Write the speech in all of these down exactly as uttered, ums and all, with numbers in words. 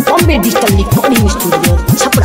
Bombay digital recording studio Chhapra.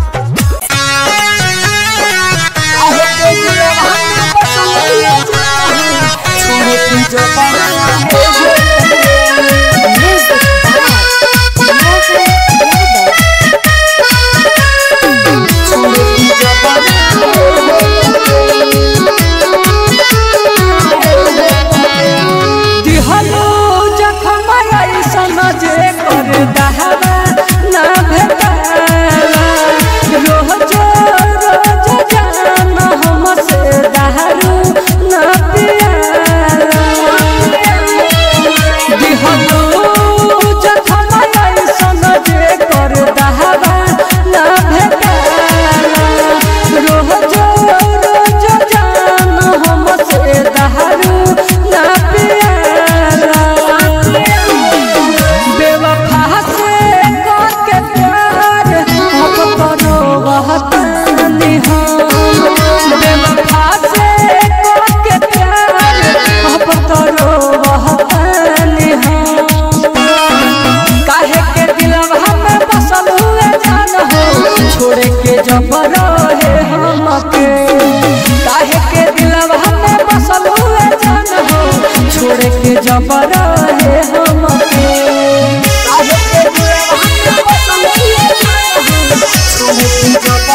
छोड़े के जब रहे हमके काहे के दिलवा में बसल हुए जान हो, छोड़े के जब रहे हमके काहे के दिलवा में बसल हुए जान हो, छोड़े के जब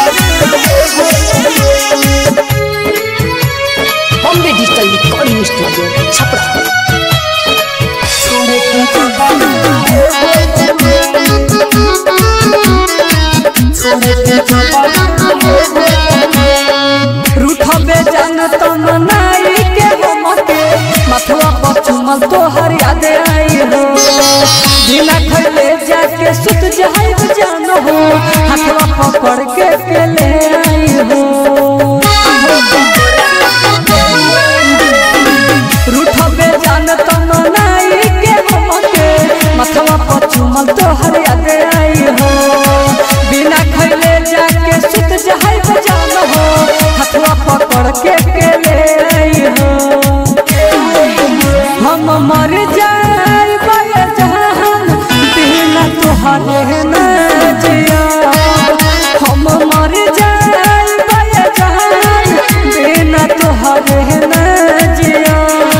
रहे Bombay digital recording studio Chhapra. छोड़े के जब रूठबे जान तम नाई के हमके मथवा पर चुमल तोहर याद आई हो, बिना खैले जाके सुत जाई जान हो, हाथवा पकड़ के के ले आई हो। रूठबे जान तम नाई के हमके मथवा पर चुमल तोहर याद आई हो, बिना खैले जाके सुत जाई जान हो, हाथवा पकड़ के के ले आई हो। हम मर जाए जहान बिना तोहरे न जिया, हम मर जाए जहान बिना तोहरे न जिया।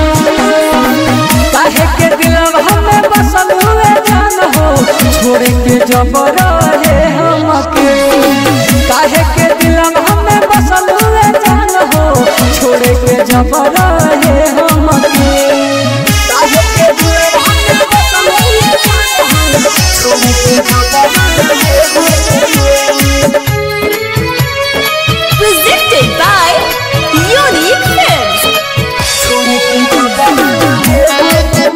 काहे के दिलवा में बसल हुए जान हो, छोड़े के जब रहे हमके काहे के दिलवा में बसल हुए जान हो, छोड़े के जब रहे हमके काहे के दिलवा में बसल हुए जान हो, छोड़े के जब रहे। Presented by Unique Films। छोड़े के जब रहे,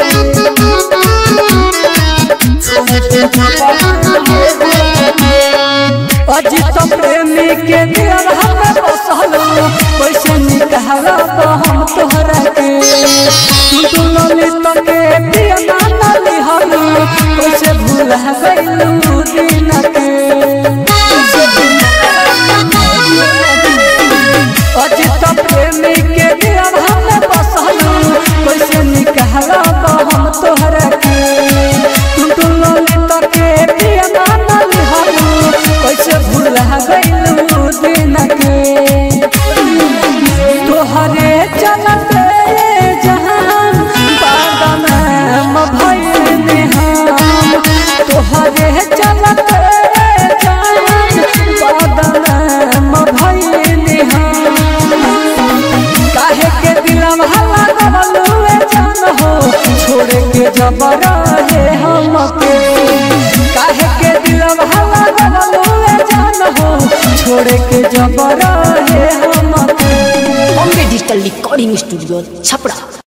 छोड़े के जब रहे। अजित प्रेमी के दिलवा में बसल कैसे निकहरा हम तोहरा के, तू ललित के प्रिय नाना लिहल कैसे भूल गइलू दिन के। अजित प्रेमी के दिलवा में बसल कैसे निकहरा हम तोहरा के, तू ललित के प्रिय नाना लिहल कैसे भूल गइलू दिन के। तोहरे चलते जहान बदनाम भइल हम, तोहरे चलते जहान बदनाम भइल हम। काहे के दिलवा लगल हुए जान हो, छोड़े के जब रहे हमके काहे के दिलवा लगल हुए जान हो, छोड़े के जब रहे हमके। Bombay digital recording studio Chhapra.